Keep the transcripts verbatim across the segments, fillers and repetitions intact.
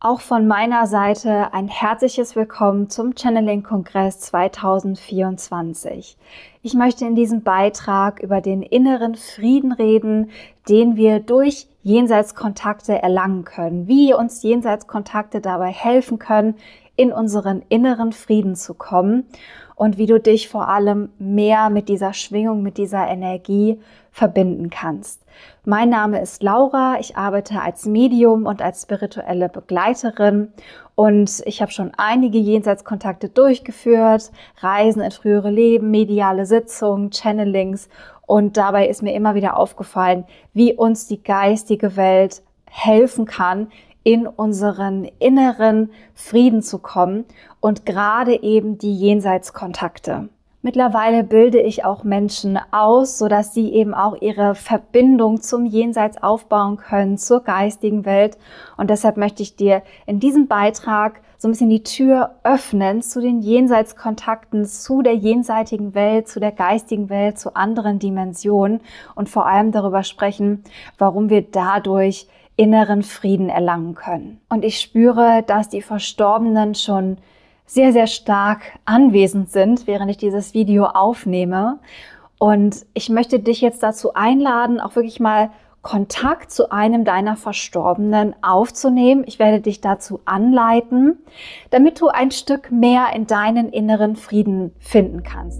Auch von meiner Seite ein herzliches Willkommen zum Channeling-Kongress zweitausendvierundzwanzig. Ich möchte in diesem Beitrag über den inneren Frieden reden, den wir durch Jenseitskontakte erlangen können, wie uns Jenseitskontakte dabei helfen können, in unseren inneren Frieden zu kommen und wie du dich vor allem mehr mit dieser Schwingung, mit dieser Energie verbinden kannst. Mein Name ist Laura, ich arbeite als Medium und als spirituelle Begleiterin und ich habe schon einige Jenseitskontakte durchgeführt, Reisen in frühere Leben, mediale Sitzungen, Channelings, und dabei ist mir immer wieder aufgefallen, wie uns die geistige Welt helfen kann, in unseren inneren Frieden zu kommen und gerade eben die Jenseitskontakte. Mittlerweile bilde ich auch Menschen aus, sodass sie eben auch ihre Verbindung zum Jenseits aufbauen können, zur geistigen Welt. Und deshalb möchte ich dir in diesem Beitrag so ein bisschen die Tür öffnen zu den Jenseitskontakten, zu der jenseitigen Welt, zu der geistigen Welt, zu anderen Dimensionen und vor allem darüber sprechen, warum wir dadurch inneren Frieden erlangen können. Und ich spüre, dass die Verstorbenen schon sehr, sehr stark anwesend sind, während ich dieses Video aufnehme. Und ich möchte dich jetzt dazu einladen, auch wirklich mal Kontakt zu einem deiner Verstorbenen aufzunehmen. Ich werde dich dazu anleiten, damit du ein Stück mehr in deinen inneren Frieden finden kannst.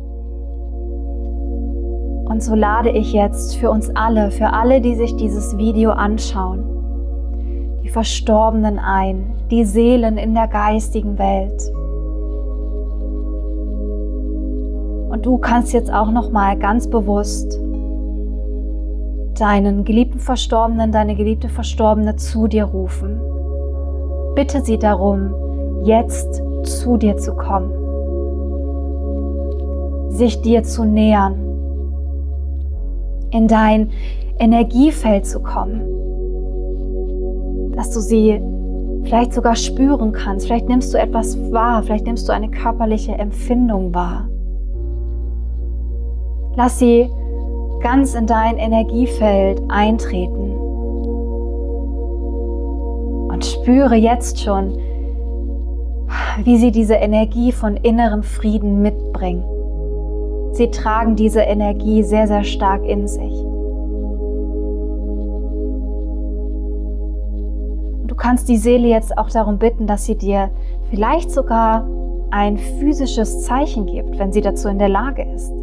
Und so lade ich jetzt für uns alle, für alle, die sich dieses Video anschauen, die Verstorbenen ein, die Seelen in der geistigen Welt. Und du kannst jetzt auch noch mal ganz bewusst deinen geliebten Verstorbenen, deine geliebte Verstorbene zu dir rufen. Bitte sie darum, jetzt zu dir zu kommen, sich dir zu nähern, in dein Energiefeld zu kommen, dass du sie vielleicht sogar spüren kannst. Vielleicht nimmst du etwas wahr, vielleicht nimmst du eine körperliche Empfindung wahr. Lass sie ganz in dein Energiefeld eintreten und spüre jetzt schon, wie sie diese Energie von innerem Frieden mitbringen. Sie tragen diese Energie sehr, sehr stark in sich. Du kannst die Seele jetzt auch darum bitten, dass sie dir vielleicht sogar ein physisches Zeichen gibt, wenn sie dazu in der Lage ist.